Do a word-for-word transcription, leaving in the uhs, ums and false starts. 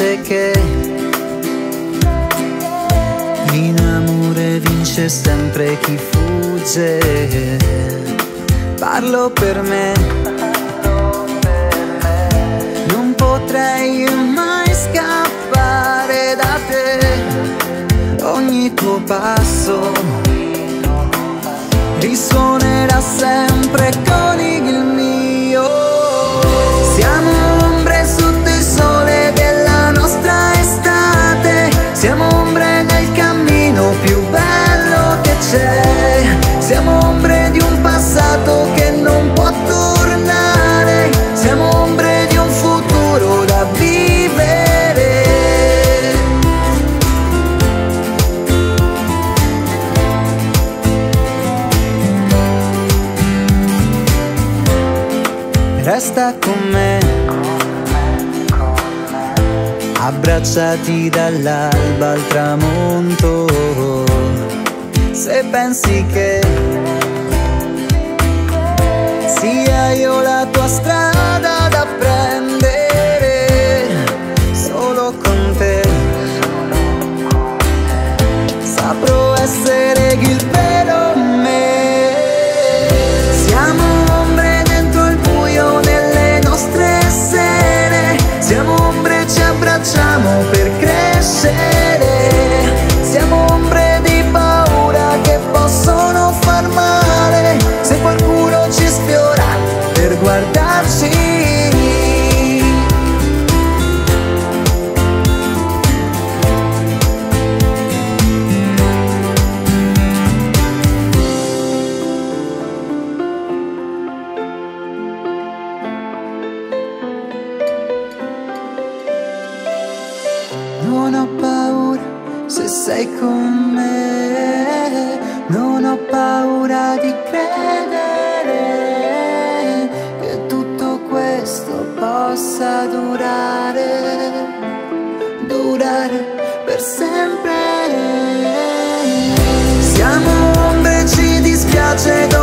dice che in amore vince sempre chi fugge. Parlo per me, non potrei mai scappare da te. Ogni tuo passo risuonerà sempre con il mio. Siamo ombre sotto il sole della nostra estate, siamo ombre nel cammino più bello che c'è, siamo ombre di un passato che non può tornare, siamo ombre di un futuro da vivere. Resta con me, abbracciati dall'alba al tramonto. Se pensi che sia io la tua strada da prendere, solo con te saprò essere il vero me. Siamo ombre dentro il buio nelle nostre sere, siamo ombre, ci abbracciamo per crescere, siamo ombre di paura che possono far male, se qualcuno ci sfiora per guardarci. Non ho paura se sei con me, non ho paura di credere che tutto questo possa durare, durare per sempre. Siamo ombre, ci dispiace